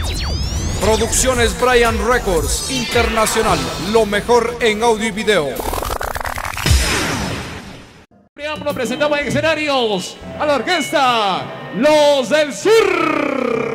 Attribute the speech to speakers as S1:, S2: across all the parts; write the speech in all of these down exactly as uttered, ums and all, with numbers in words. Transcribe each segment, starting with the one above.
S1: Producciones Brian Records Internacional, lo mejor en audio y video.
S2: Nos presentamos en escenarios a la orquesta Los del Sur.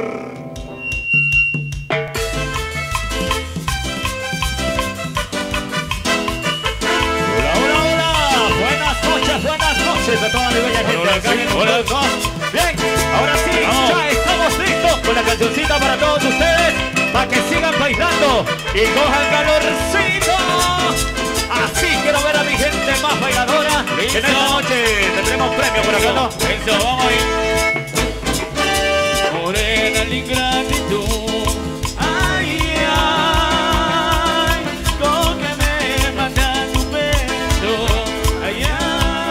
S3: A toda la bella gente acá en el mundo. Bien, ahora sí, oh. Ya estamos listos con la cancioncita para todos ustedes, para que sigan bailando y cojan calorcito. Así quiero ver a mi gente más bailadora. Listo. En esta noche tendremos premio por acá, ¿no? Eso, vamos a ir. Morena la ingratitud. Ay, ay, con que me mata tu beso. Ay, ay.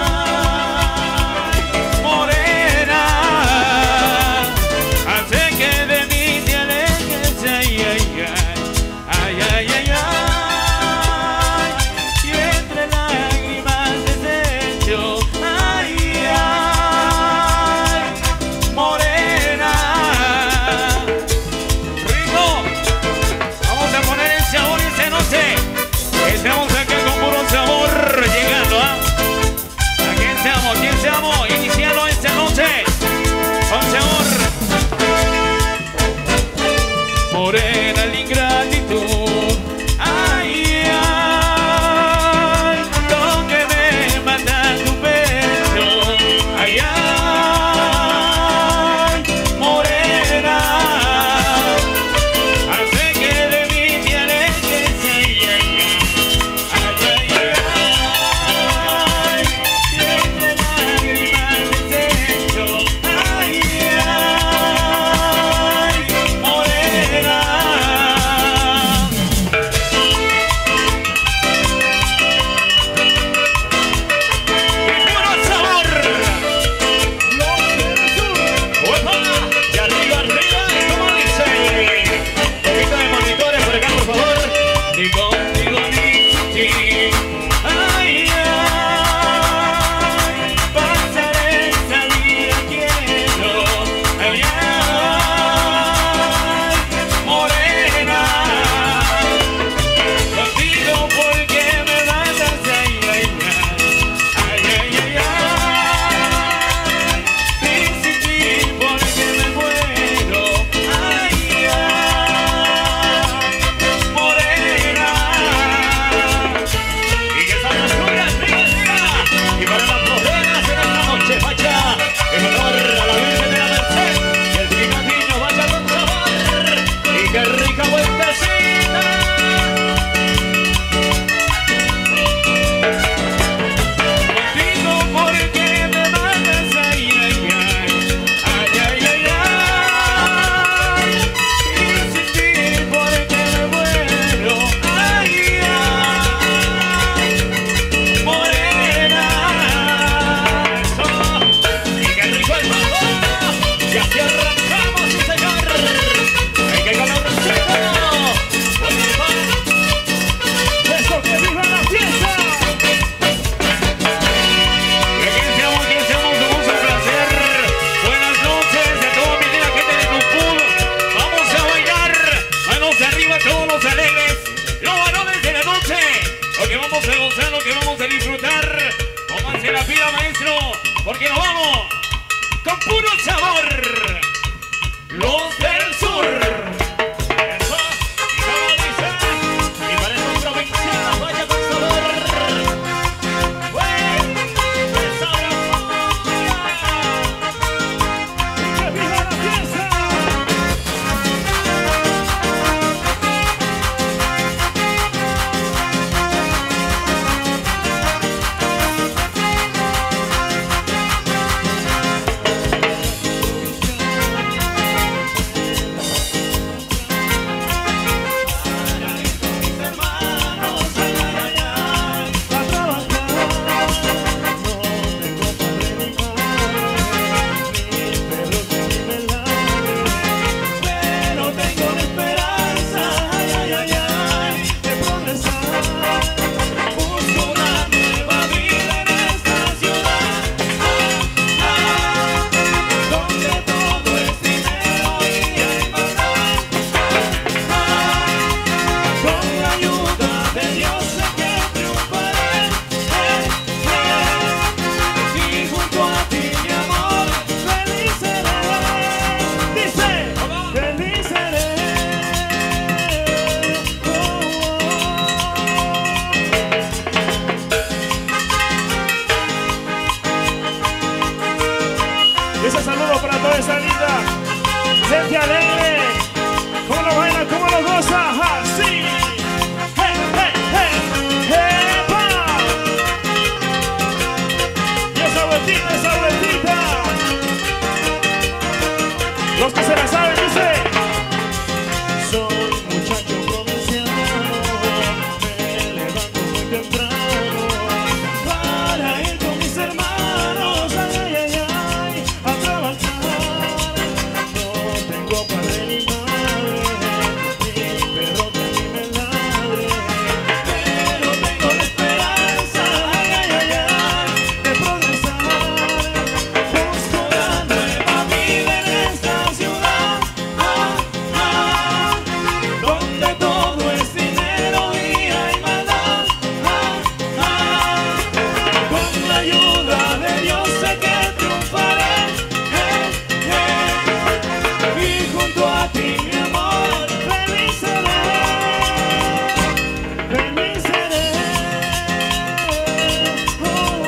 S3: Morena la ingratitud, ay, ay, con que me mata tu beso, ay, ay, morena, hace que de mí te alejes, ay, ay, ay, ay, ay, siempre lágrimas de desecho, ay, ay, morena. Porque nos vamos con puro sabor. Los del Sur. Eso. Y como dice, y para esos provincianos vaya con sabor. ¡Bueno! ¡Esa bravura! ¡Que viva la fiesta!
S4: gente alegre. ¿Cómo lo baila? ¿Cómo lo goza? ¡Así! ¡Hey, hey, hey! ¡Epa! Y esa vueltita, esa vueltita. Los que se la saben, dice. Soy muchacho provinciano, me levanto muy temprano para ir con mis hermanos, ay, ay, ay, a trabajar. No tengo padre ni madre, ni perro que a mí me ladre, pero tengo la esperanza, ay, ay, ay, ay, de progresar. Busco la nueva vida en esta ciudad, ah, ah, donde todo es dinero y hay maldad, ah, ah. Con la ayuda de Dios sé que triunfaré, eh, eh. Y junto a ti, mi amor, feliz seré, feliz seré. Oh,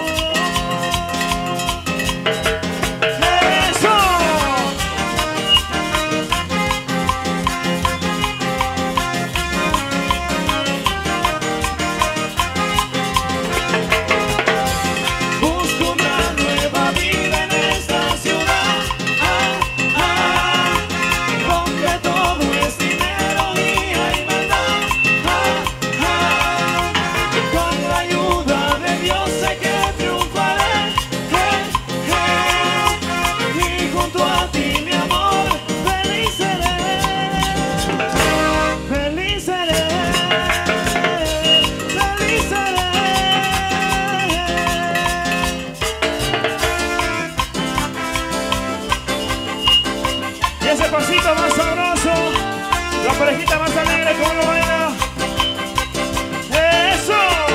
S4: ¡eso! Busco una nueva vida en esta ciudad, ah, ah, donde todo es dinero y hay maldad, ah, ah. Con la ayuda de Dios sé que triunfaré, eh, eh. Y junto a ti, mi amor, feliz seré, feliz seré, feliz seré. Y ese pasito más sabroso, la parejita más alegre, ¿cómo lo baila? ¡Eso!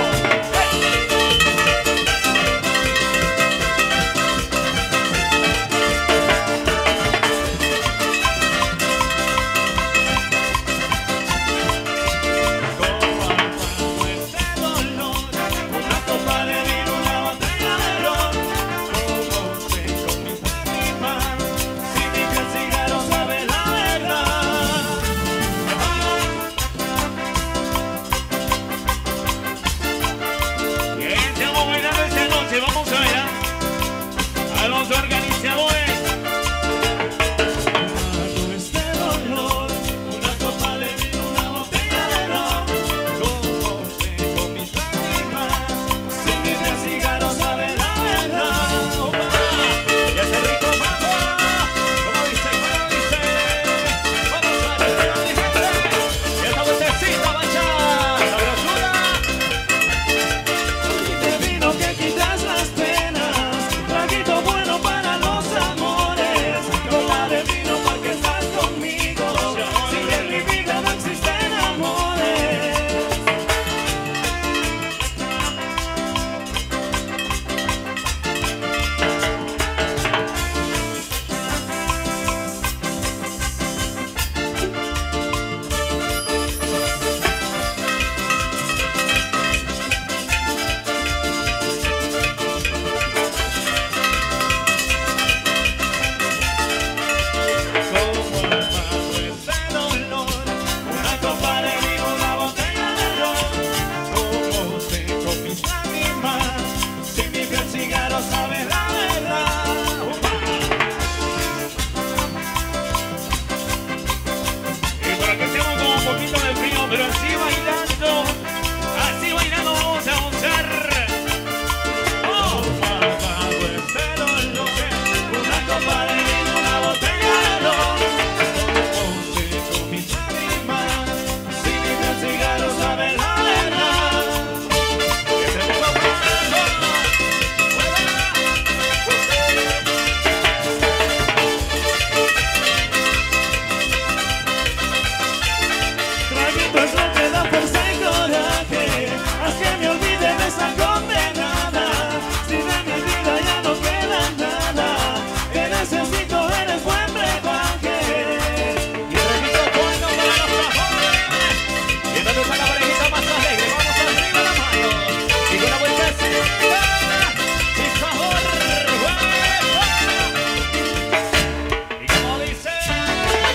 S4: Una copa de vino, una botella de ron, como tengo mis lágrimas, si mi piel cigarro sabe la verdad.
S3: Bien, estamos bailando esta noche, vamos a ver a los organizadores.
S4: Este dolor, una copa de vino, una botella de ron, como tengo mis lágrimas, si mi piel cigarro sabe la verdad.
S3: Y ese rico mambo, como dice, como dice, vamos a ver, mi gente. Y esta vueltecita va a echar sabrosura.
S4: De vino que quitas las penas, traguito bueno para los amores, copa de vino porque estás conmigo, sin en mi vida no existen amores. Como apago este dolor, una copa de vino, una botella de ron, como tengo mis lágrimas, si mi piel cigarro sabe la verdad.
S3: Y por aquí estamos con un poquito de frío, pero así bailando, así bailando vamos a gozar. Oh,
S4: Apago este dolor, una copa de vino, una botella de ron, como tengo mis lágrimas, si mi piel cigarro sabe la verdad.
S3: ese rico mambo.
S4: Traguito es lo que da fuerza y coraje, haz que me olvide de esa condenada, si de mi vida ya no queda nada, que necesito eres buen brebaje.
S3: Y el rico bueno para los jóvenes. Y esta es la parejita más alegre, vamos arriba la mano. Y con la vueltecita, mi sabor, huevo. Y como dice,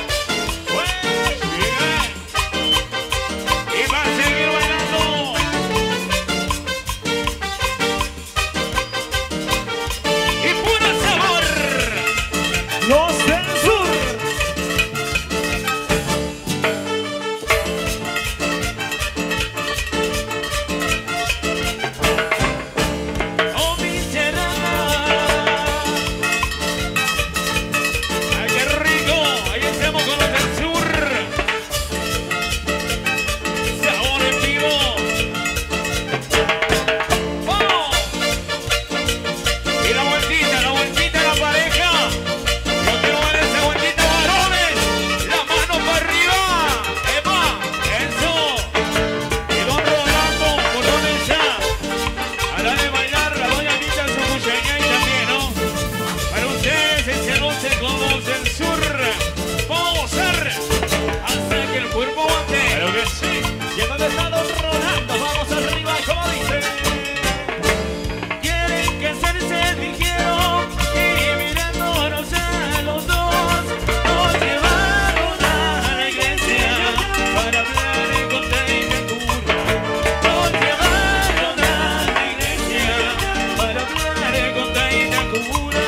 S3: cabezado rolando. Vamos arriba, como dice. Quieren que se dijeron y mirándonos a los dos nos llevaron a la iglesia para hablar con Teitacura. Nos llevaron a la iglesia para hablar con Teitacura.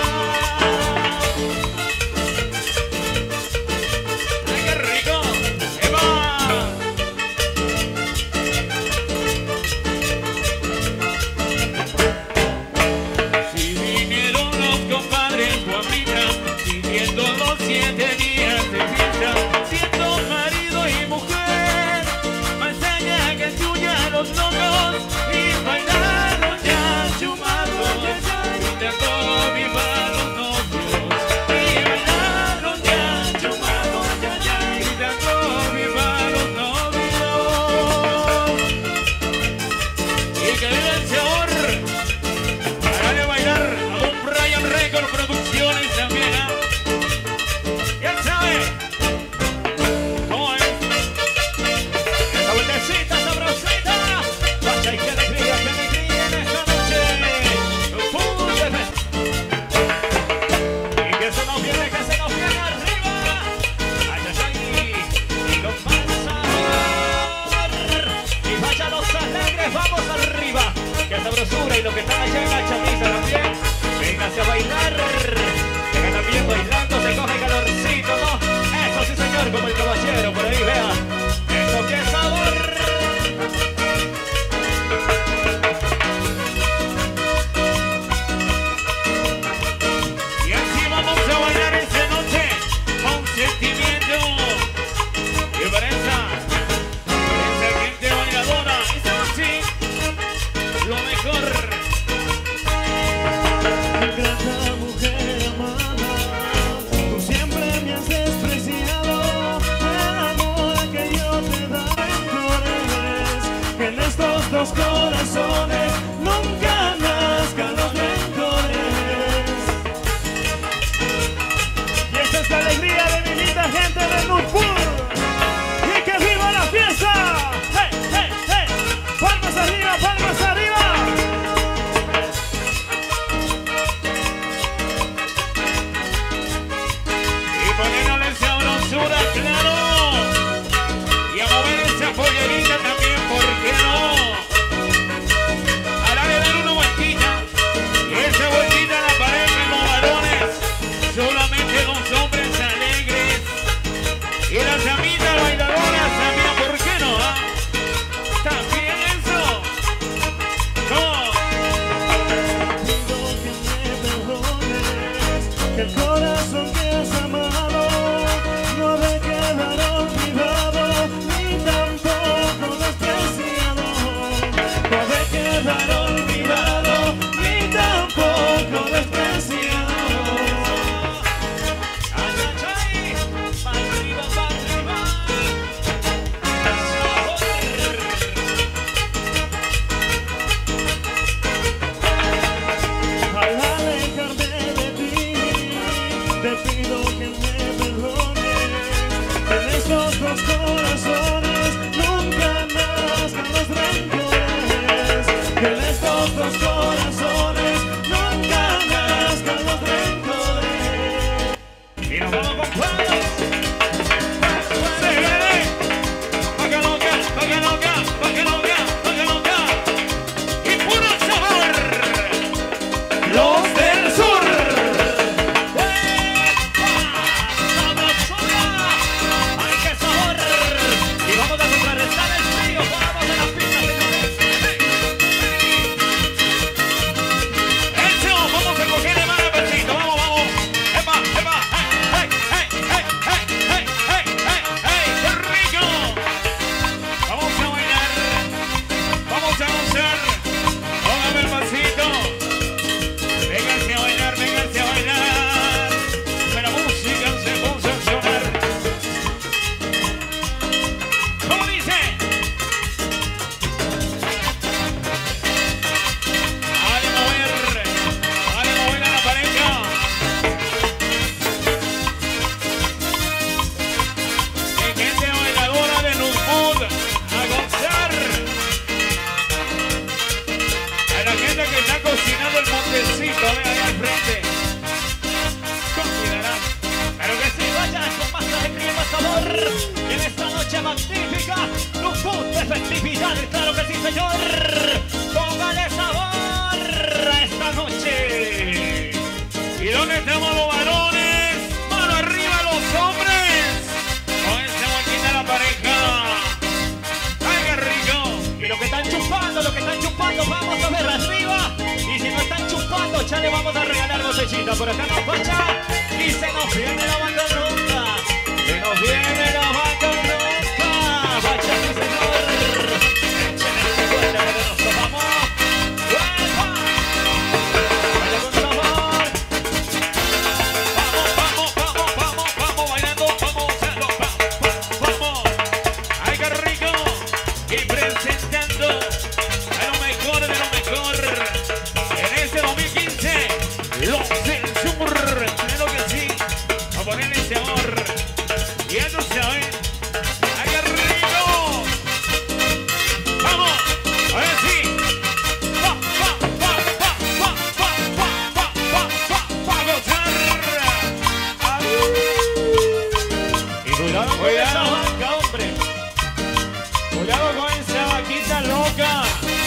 S3: ¡Ay, qué rico! ¡Eva! Si vinieron los compadres Juan Vibra, viviendo los siete días de fiesta, siendo marido y mujer, más allá que chulla los locos y bailaron ya chumados, gritando viva los novios, y bailaron ya chumados, ya ya, gritando viva los novios, y que viva el sabor. Hágale bailar a Don Brian Record Producciones también, ¿ah? Ya sabe cómo es. Esa vueltecita sabrosita. Vaya y qué alegría, qué alegría en esta noche. Púdeme. Y que se nos viene, que se nos viene arriba. Ay, ay, ay. Y con más sabor. Y vaya los alegres, vamos arriba. Que sabrosura y lo que están allá en la chamisa también. Véngase a bailar. Venga también bailando, se coge calorcito, ¿no? Eso sí, señor, como el caballero por ahí, vea. Eso qué sabor. Y así vamos a bailar esta noche con sentimiento y para esa, esa gente bailadora. Esta noche lo mejor.
S4: Grata mujer amada, tú siempre me has despreciado. El amor que yo te daba rencores, que en estos dos corazones nunca nazcan los rencores. Y esta es la alegría de mi linda gente de Nurpur. ¡Y que viva la fiesta! ¡Hey, hey, hey! ¡Palmas arriba, palmas arriba!
S3: Y poniéndole sabrosura, claro. Y a mover esa pollerita también, ¿por qué no? Ahora le dan una vueltita. Y esa vueltita la pareja en los varones. Solamente los hombres alegres. Y las amigas bailadoras también, ¿por qué no? ah? También eso. No.
S4: Pido que me perdones, que el corazón que has amado no debe quedar olvidado, ni tampoco despreciado. No debe quedar olvidado, ni tampoco despreciado.
S3: Ay, ay, ay. Pa' arriba, pa' arriba. magnífica, Lujut de festividades, claro que sí, señor. Póngale sabor a esta noche.
S5: ¿Y dónde estamos los varones? ¡Mano arriba los hombres! Con esta máquina de la pareja. ¡Ay, qué rico!
S3: Y los que están chupando, los que están chupando, vamos a ver arriba. Y si no están chupando, ya le vamos a regalar botellita. Por acá nos facha. Y se nos viene la banda ronca. Se nos viene la banda ronca. Facha, sí, señor. Échenle su suerte, poderoso, vamos. ¡Uepa! Vaya con sabor.
S5: Vamos, vamos, vamos, vamos, vamos, bailando, vamos, gozando, vamos, vamos. ¡Ay, qué rico! Y presentando a lo mejor de lo mejor en este dos mil quince, los del sur. Claro que sí, a ponerle ese amor. Y ya no saben. ¡Ay, qué rico! ¡Vamos! ¡Ahora sí! ¡Va, va, va, va, va, va, va, va, va, va, va, a gozar! ¡Ay!
S3: Y cuidado con
S5: Cuidado.
S3: esa vaca, hombre. Cuidado con esa vaquita loca.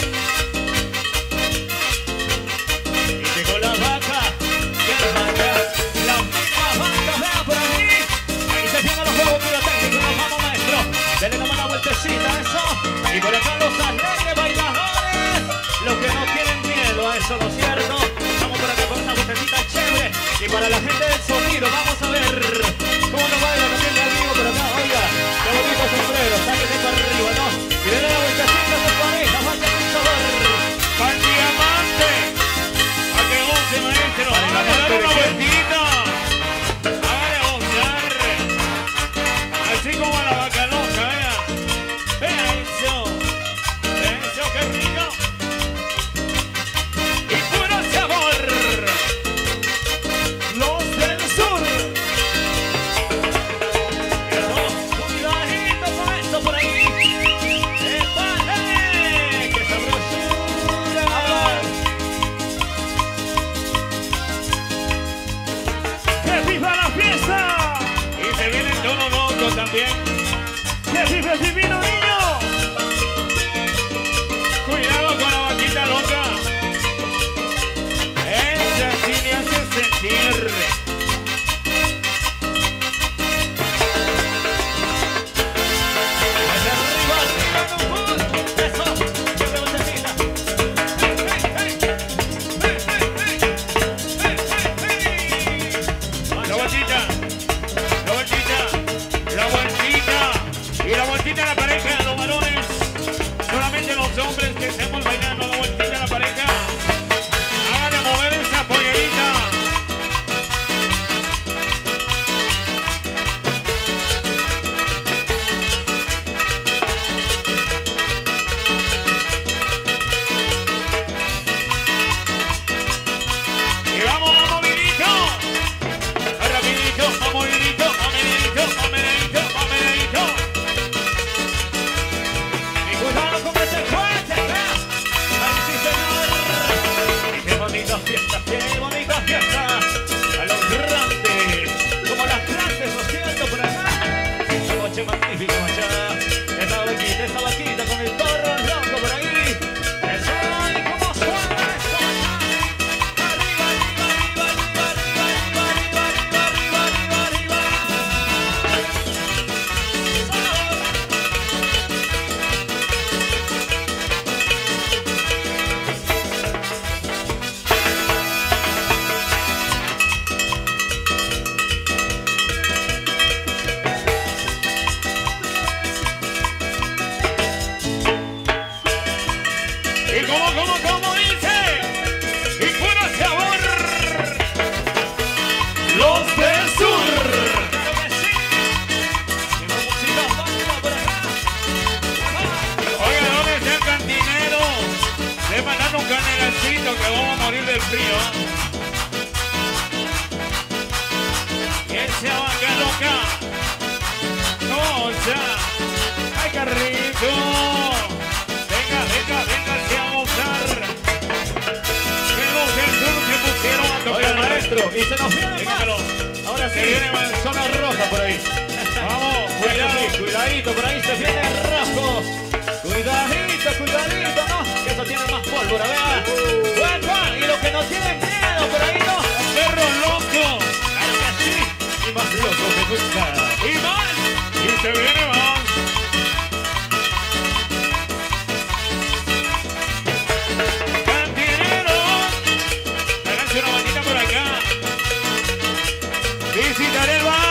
S3: Y llegó la vaca. ¿Qué vaca? La misma vaca, vea por ahí. Ahí se vienen los juegos pirotécnicos. Nos vamos, maestro. Dele nomás la vueltecita a eso. Y por acá los alegres bailadores. Los que no tienen miedo a eso, ¿no es cierto? Estamos por acá con una vueltecita chévere. Y para la gente del sonido, vamos a ver cómo nos baila también de amigo por acá. Oiga, qué bonito sombrero. Sáquese para arriba, ¿no? Y denle la vueltecita a su pareja. Vaya con sabor.
S5: ¡Al diamante! ¡A que goce, maestro!
S3: Para el
S5: ¡Hágale dar
S3: diamante,
S5: una
S3: ¿de qué?
S5: vueltita! ¡Hágale gozar! Así como a la vaca loca, vea. Vea eso. Vea eso, qué rico. Y puro sabor.
S3: Los del sur. Eso, cuidadito con eso por ahí. ¡Épale! ¡Qué sabrosura! ¡Que viva la fiesta!
S5: Y se viene el tono loco también.
S3: ¡Que viva el divino niño!
S5: Cuidado con la vaquita loca. Ella sí le hace sentir.
S3: ¡Hacia arriba, arriba, con full! ¡Eso! ¡Siempre vocecita! ¡Hey, hey! ¡Hey, hey, hey! ¡Hey, hey, hey!
S5: La vueltita, la vueltita, la vueltita. Y la vueltita a la pareja, los varones. Solamente los hombres que estemos bailando la vueltita a la pareja. Háganle mover esa pollerita. Y vamos, vamos, Vinito. Rapidito, vamos, Vinito, vamos, Vinito, vamos, Vinito, vamos, Vinito.
S3: Y cuidado con ese fuerte, vea. ¡Ay, sí, señor! Y qué bonita fiesta, qué bonita fiesta. A los grandes, como las grandes, ¿no es cierto? Por acá. Esta noche magnífica, allá. Esa vaquita, esa vaquita con el toro loco por ahí. Eso, y cómo suena esto, allá. Arriba, arriba, arriba, arriba, arriba, arriba, arriba, arriba, arriba, arriba, arriba. Sabor.
S5: Y como, como, como dice. Y puro sabor. Los del sur.
S3: Claro que sí. Y la música baila por acá.
S5: Oiga, ¿dónde está el cantinero? Le mandaron un canelacito que vamos a morir del frío. Y esa vaca loca. No, o sea. ¡Ay, qué rico! Venga, venga, venga, a gozar. Que los del sur se pusieron a tocar.
S3: Oiga, maestro, y se nos viene más.
S5: Dígamelo.
S3: Ahora sí,
S5: Se viene más.
S3: zona roja por ahí.
S5: Vamos, cuidado.
S3: cuidadito, por ahí se viene rojo. Cuidadito, cuidadito, ¿no? Que eso tiene más pólvora, vea. ¡Uepa! Y los que no tienen miedo, por ahí no.
S5: Perro loco.
S3: Claro que sí. Y más loco que nunca.
S5: Y más. Y se viene más. Cantinero. Háganse una bandita por acá. Visitar el bar.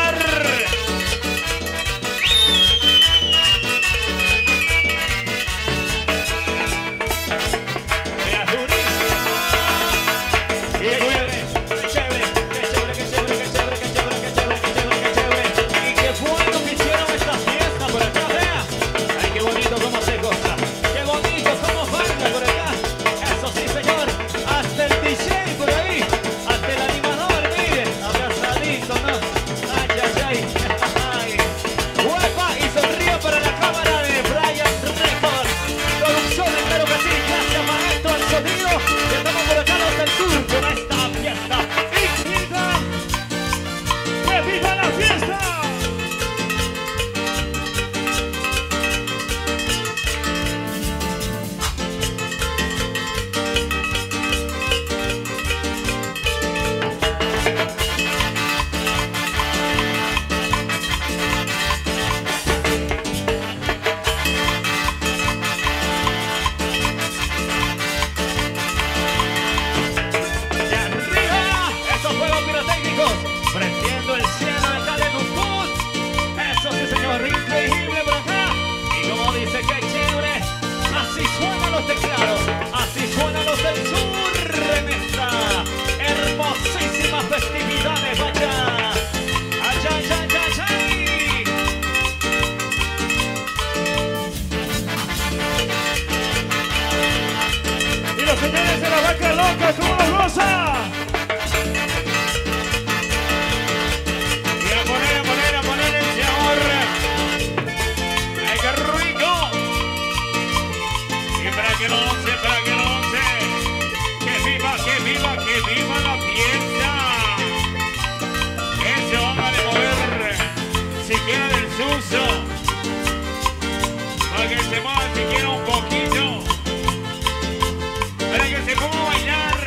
S4: Señores de la vaca loca, ¿cómo los goza?
S5: Y a poner, a poner, a poner el sabor. ¡Ay, qué rico! Y para que lo once, para que lo once. ¡Que viva, que viva, que viva la fiesta! Que se van a mover siquiera del suso. Para que se mueva siquiera un poquito. Para que se ponga a bailar.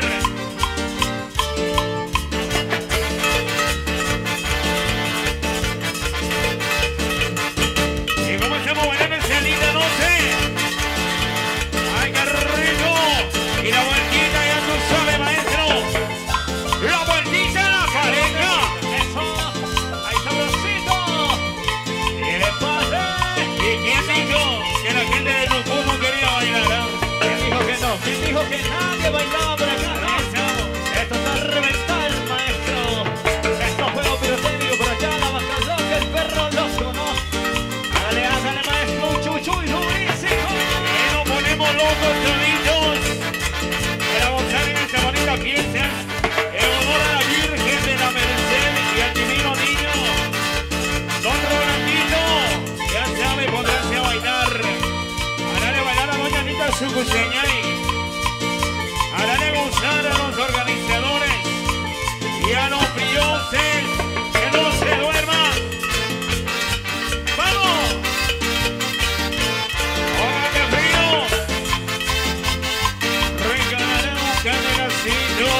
S5: Y como estamos bailando en salida, no sé. ¡Ay, qué rico! Y la vueltita ya tú sabes, maestro. La vueltita a la pareja.
S3: Eso. Ahí sabrosito.
S5: Y le pasa. ¿Y quién dijo que la gente de Rucú no quería bailar? ¿Eh?
S3: ¿Quién dijo que no? ¿Quién dijo que nadie bailaba por acá? No. Esto está a reventar, maestro. Esto es juego pirotécnico por acá, la vaca loca, el perro loco, ¿no? Hágale, hágale, maestro, un chuchuy durísimo.
S5: Y nos ponemos locos toditos para gozar en esta bonita fiesta en honor a la Virgen de la Merced y al Divino Niño. Don Rolandito, ya sabe, podrás a bailar. Hará bailar a doña Anita Sucuseñay. Hará gozar a los organizadores y a los dioses que no se duerman. ¡Vamos! ¡Oiga, qué frío! Regalaré un canelacito.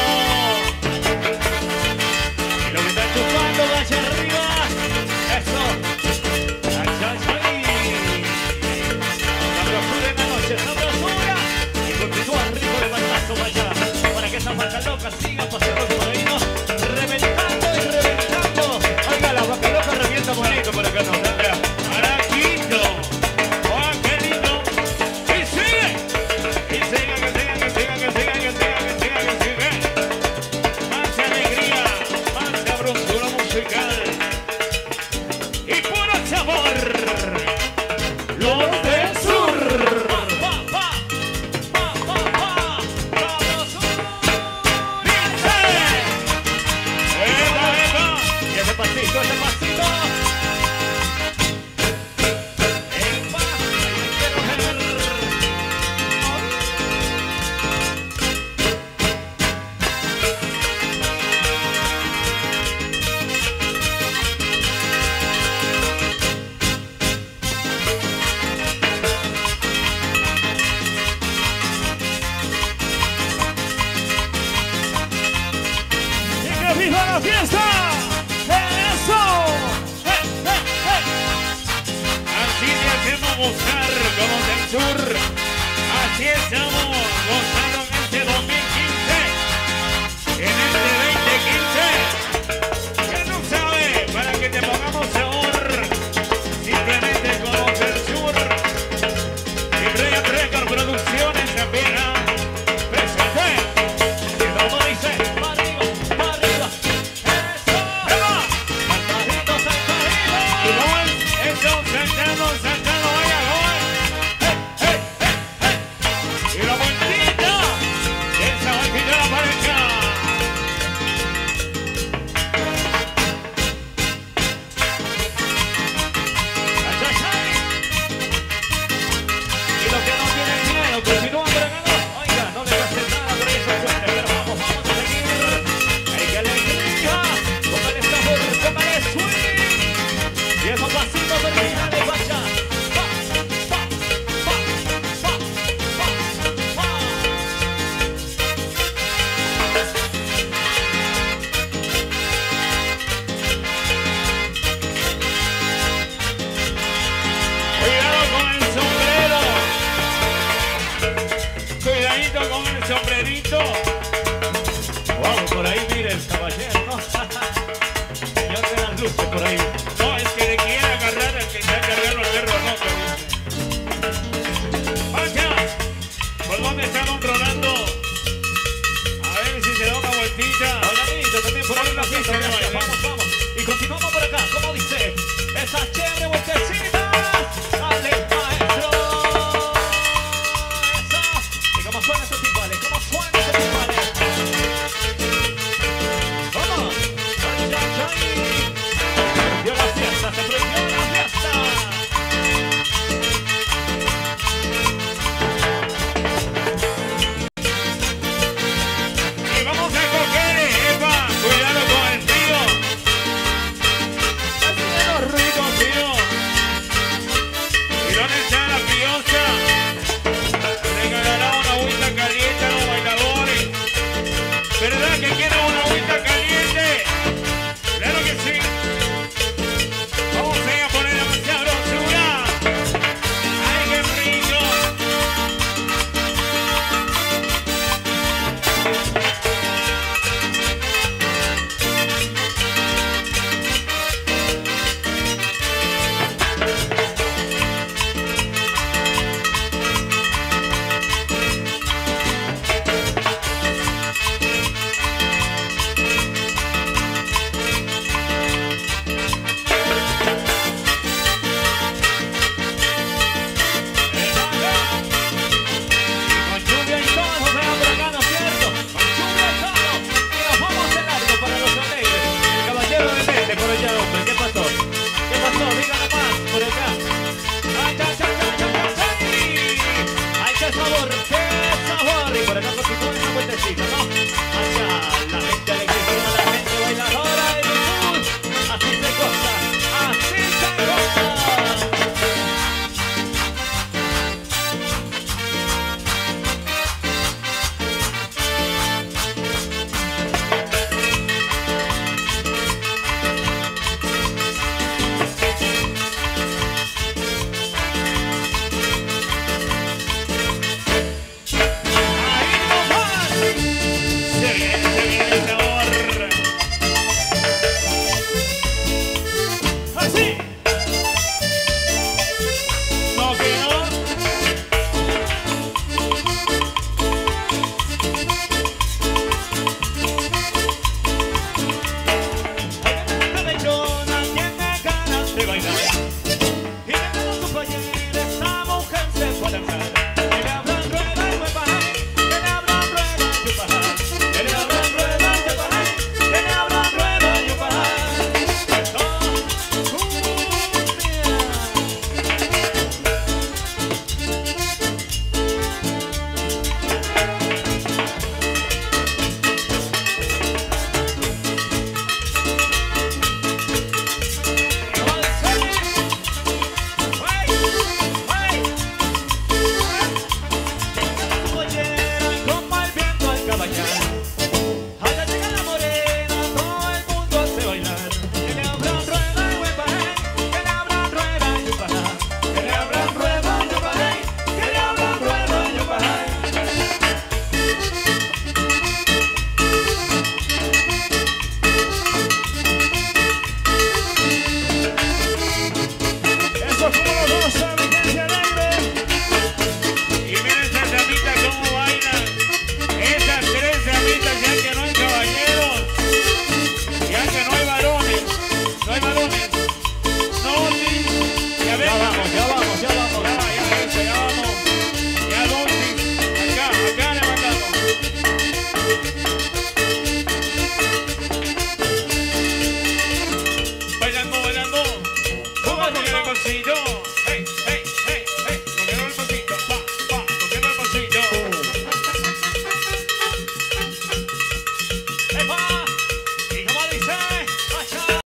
S3: Y lo que está chupando, vaya arriba. Eso. Ay, ay, ay. Sabrosura en la noche, sabrosura. Y continúa rico el bailazo, vaya. Para que esa vaca loca siga paseando por ahí, ¿no? Reventando y reventando. Oiga, la vaca loca revienta bonito por acá, ¿no?
S5: Araquito. ¡Oh, qué lindo! ¡Y sigue! ¡Y siga, que siga, que siga, que siga, que siga, que siga, que siga! Más alegría, más sabrosura musical y puro sabor. Los del sur.
S3: Pa, pa, pa. Pa, pa, pa. Sabrosura.
S5: ¡Dice! ¡Eva, Eva!
S3: Y ese pasito, ese pasito. Epa, ahí me quiero ver.
S5: buscar como del sur. Así estamos gozando en este dos mil quince, en este veinte quince. Ya no sabe, para que te pongamos sabor, simplemente conoce el sur. Y Brian Record Producciones también ha presente. Y como dice,
S3: para arriba, para arriba. Eso. Saltadito, saltadito.
S5: y gol, eso, saltando, saltando, vaya gol.
S3: Hey, hey, hey, hey.
S5: Y la vueltita, esa vueltita la pareja.
S3: Y los que no tienen miedo continúan bregando. Oiga, no le pase nada por eso suerte, pero vamos, vamos a seguir. Hay que alegría, póngale sabor, póngale swing. Y esos pasitos originales, vaya.
S5: el bolsillo.